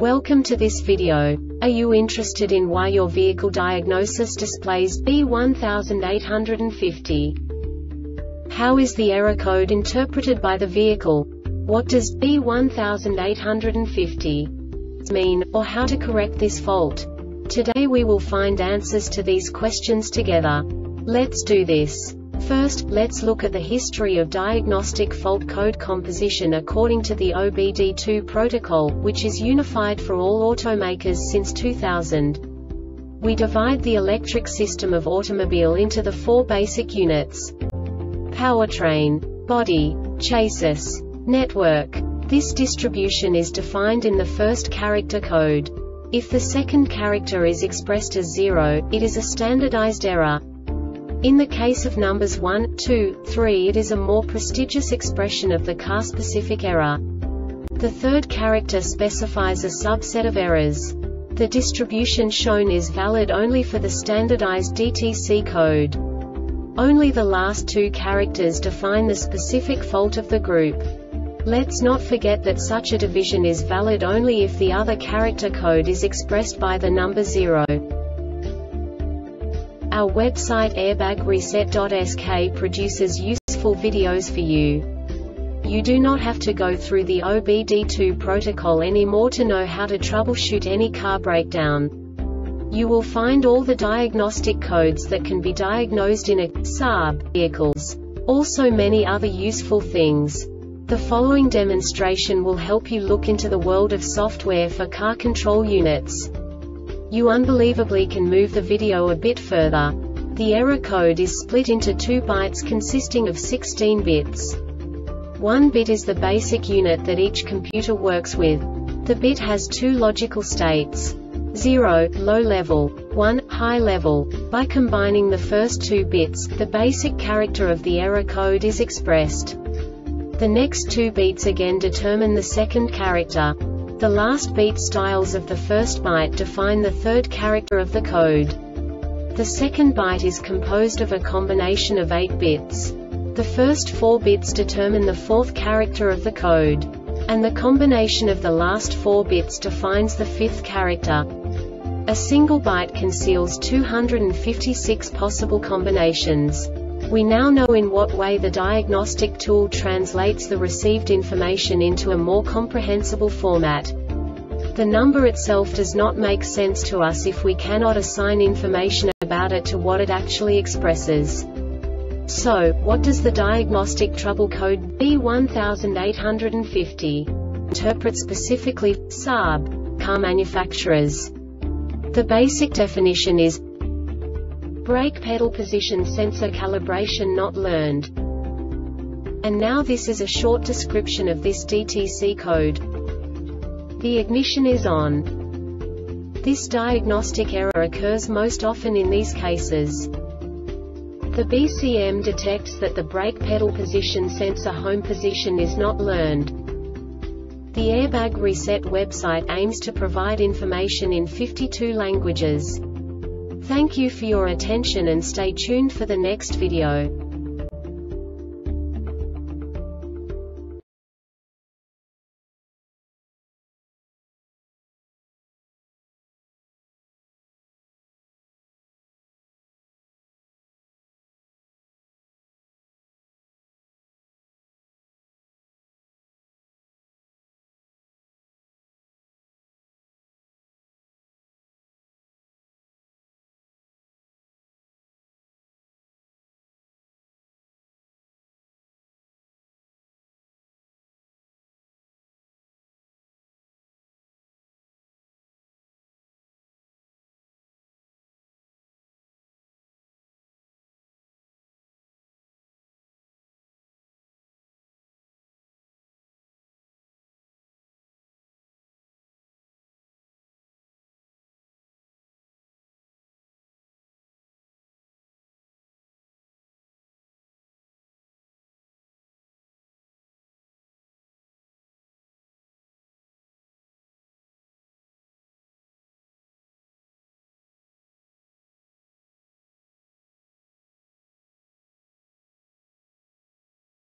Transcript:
Welcome to this video. Are you interested in why your vehicle diagnosis displays B1850? How is the error code interpreted by the vehicle? What does B1850 mean, or how to correct this fault? Today we will find answers to these questions together. Let's do this. First, let's look at the history of diagnostic fault code composition according to the OBD2 protocol, which is unified for all automakers since 2000. We divide the electric system of automobile into the four basic units: powertrain, body, chassis, network. This distribution is defined in the first character code. If the second character is expressed as 0, it is a standardized error. In the case of numbers 1, 2, 3, it is a more prestigious expression of the car-specific error. The third character specifies a subset of errors. The distribution shown is valid only for the standardized DTC code. Only the last two characters define the specific fault of the group. Let's not forget that such a division is valid only if the other character code is expressed by the number 0. Our website airbagreset.sk produces useful videos for you. You do not have to go through the OBD2 protocol anymore to know how to troubleshoot any car breakdown. You will find all the diagnostic codes that can be diagnosed in a Saab vehicles. Also many other useful things. The following demonstration will help you look into the world of software for car control units. You unbelievably can move the video a bit further. The error code is split into 2 bytes consisting of 16 bits. 1 bit is the basic unit that each computer works with. The bit has 2 logical states: 0, low level, 1, high level. By combining the first 2 bits, the basic character of the error code is expressed. The next 2 beats again determine the second character. The last beat styles of the first byte define the third character of the code. The second byte is composed of a combination of 8 bits. The first 4 bits determine the fourth character of the code. And the combination of the last 4 bits defines the fifth character. A single byte conceals 256 possible combinations. We now know in what way the diagnostic tool translates the received information into a more comprehensible format. The number itself does not make sense to us if we cannot assign information about it to what it actually expresses. So, what does the diagnostic trouble code B1850 interpret specifically for Saab car manufacturers? The basic definition is brake pedal position sensor calibration not learned. And now this is a short description of this DTC code. The ignition is on. This diagnostic error occurs most often in these cases. The BCM detects that the brake pedal position sensor home position is not learned. The Airbag Reset website aims to provide information in 52 languages. Thank you for your attention and stay tuned for the next video.